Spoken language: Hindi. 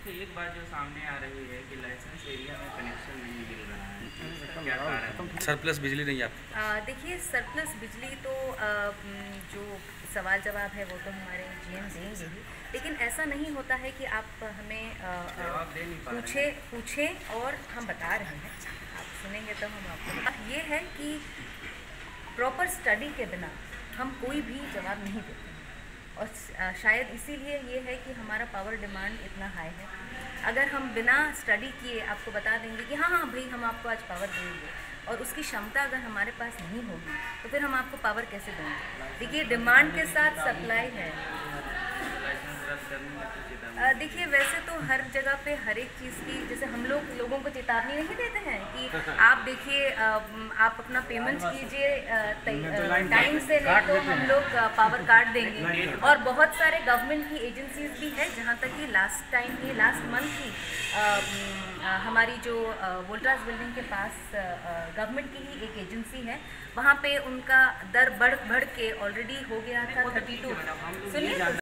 अच्छा, एक बात जो सामने आ रही है कि लाइसेंस एरिया में कनेक्शन नहीं मिल रहा है, इसका क्या कारण है? सरप्लस बिजली नहीं है आपके पास? देखिए, सरप्लस बिजली तो जो सवाल जवाब है वो तो हमारे जीएम देंगे ही, लेकिन ऐसा नहीं होता है कि आप हमें जवाब दे नहीं पा रहे हैं। पूछें और हम बता रहे हैं। आप सुनेंगे तो हम आपको ये है कि प्रॉपर स्टडी के बिना हम कोई भी जवाब नहीं देते हैं, और शायद इसीलिए ये है कि हमारा पावर डिमांड इतना हाई है। अगर हम बिना स्टडी किए आपको बता देंगे कि हाँ हाँ भाई हम आपको आज पावर देंगे, और उसकी क्षमता अगर हमारे पास नहीं होगी तो फिर हम आपको पावर कैसे देंगे? देखिए, डिमांड के साथ सप्लाई है। देखिए, वैसे तो हर जगह पे हर एक चीज़ की, जैसे हम लोगों को चेतावनी नहीं देते हैं कि आप देखिए आप अपना पेमेंट कीजिए टाइम से, नहीं तो हम लोग पावर काट देंगे। और बहुत सारे गवर्नमेंट की एजेंसीज भी है, जहाँ तक कि लास्ट मंथ ही हमारी जो वोल्टास बिल्डिंग के पास गवर्नमेंट की ही एक एजेंसी है, वहाँ पे उनका दर बढ़ के ऑलरेडी हो गया था 32। सुनिए।